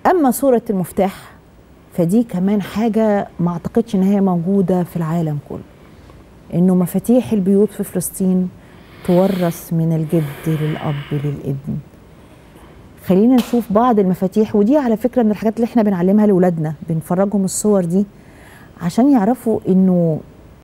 اما صورة المفتاح فدي كمان حاجة ما اعتقدش ان هي موجودة في العالم كله، انه مفاتيح البيوت في فلسطين تورث من الجد للاب للابن. خلينا نشوف بعض المفاتيح، ودي على فكرة من الحاجات اللي احنا بنعلمها لاولادنا، بنفرجهم الصور دي عشان يعرفوا انه